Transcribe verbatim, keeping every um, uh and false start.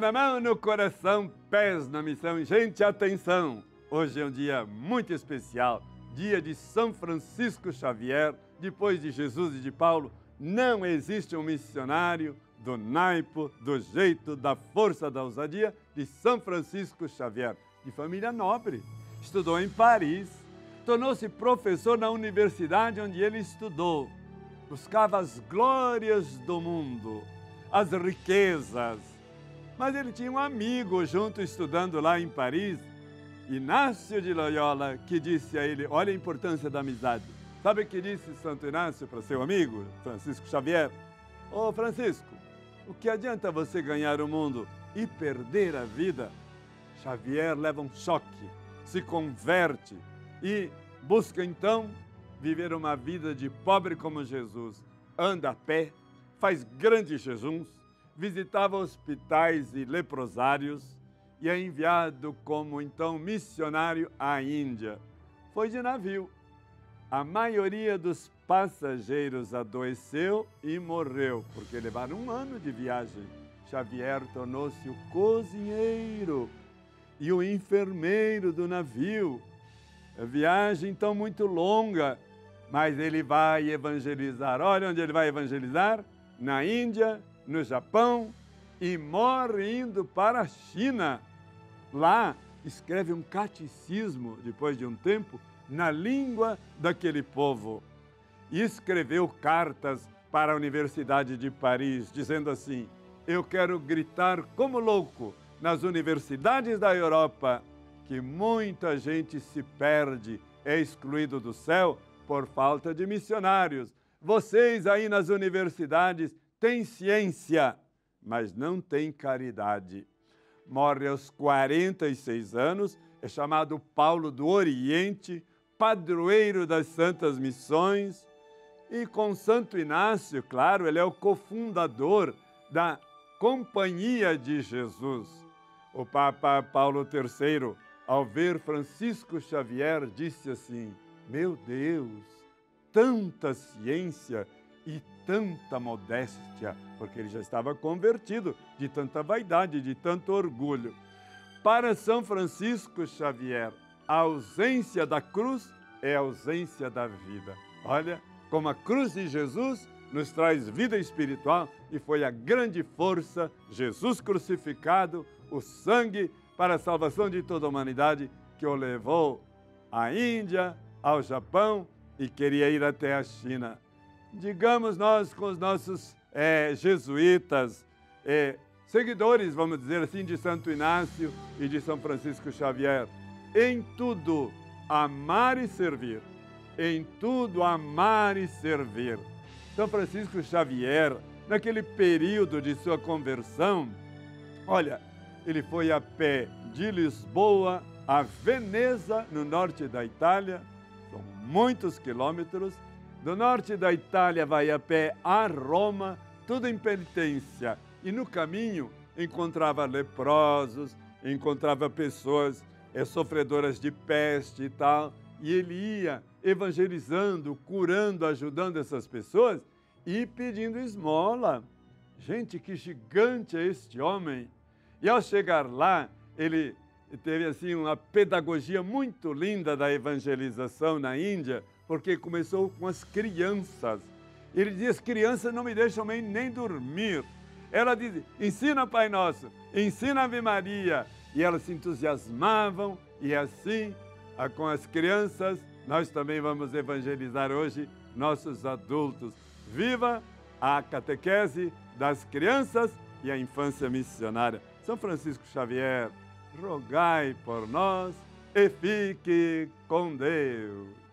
na mão, no coração, pés na missão. Gente, atenção! Hoje é um dia muito especial, dia de São Francisco Xavier. Depois de Jesus e de Paulo, não existe um missionário do naipe, do jeito, da força, da ousadia de São Francisco Xavier, de família nobre. Estudou em Paris, tornou-se professor na universidade onde ele estudou. Buscava as glórias do mundo, as riquezas. Mas ele tinha um amigo junto estudando lá em Paris, Inácio de Loyola, que disse a ele, olha a importância da amizade. Sabe o que disse Santo Inácio para seu amigo, Francisco Xavier? Ô oh, Francisco, o que adianta você ganhar o mundo e perder a vida? Xavier leva um choque, se converte e busca então viver uma vida de pobre como Jesus. Anda a pé, faz grandes jejuns, visitava hospitais e leprosários e é enviado como então missionário à Índia. Foi de navio. A maioria dos passageiros adoeceu e morreu, porque levaram um ano de viagem. Xavier tornou-se o cozinheiro e o enfermeiro do navio. A viagem então muito longa, mas ele vai evangelizar. Olha onde ele vai evangelizar? Na Índia, no Japão e morre indo para a China. Lá escreve um catecismo, depois de um tempo, na língua daquele povo. E escreveu cartas para a Universidade de Paris, dizendo assim, eu quero gritar como louco nas universidades da Europa que muita gente se perde, é excluído do céu por falta de missionários. Vocês aí nas universidades têm ciência, mas não têm caridade. Morre aos quarenta e seis anos, é chamado Paulo do Oriente, padroeiro das Santas Missões, e com Santo Inácio, claro, ele é o cofundador da Companhia de Jesus. O Papa Paulo terceiro, ao ver Francisco Xavier, disse assim, meu Deus, tanta ciência e tanta modéstia, porque ele já estava convertido de tanta vaidade, de tanto orgulho. Para São Francisco Xavier, a ausência da cruz é a ausência da vida. Olha, como a cruz de Jesus nos traz vida espiritual e foi a grande força, Jesus crucificado, o sangue para a salvação de toda a humanidade que o levou à Índia, ao Japão e queria ir até a China. Digamos nós com os nossos é, jesuítas, é, seguidores, vamos dizer assim, de Santo Inácio e de São Francisco Xavier, em tudo amar e servir, em tudo amar e servir. São Francisco Xavier, naquele período de sua conversão, olha, ele foi a pé de Lisboa a Veneza, no norte da Itália, são muitos quilômetros. Do norte da Itália vai a pé a Roma, tudo em penitência. E no caminho encontrava leprosos, encontrava pessoas é, sofredoras de peste e tal. E ele ia evangelizando, curando, ajudando essas pessoas e pedindo esmola. Gente, que gigante é este homem! E ao chegar lá, ele teve assim uma pedagogia muito linda da evangelização na Índia, porque começou com as crianças. Ele dizia, as crianças não me deixam nem, nem dormir. Ela dizia, ensina Pai Nosso, ensina Ave Maria. E elas se entusiasmavam e assim, com as crianças, nós também vamos evangelizar hoje nossos adultos. Viva a catequese das crianças e a infância missionária. São Francisco Xavier, rogai por nós e fique com Deus.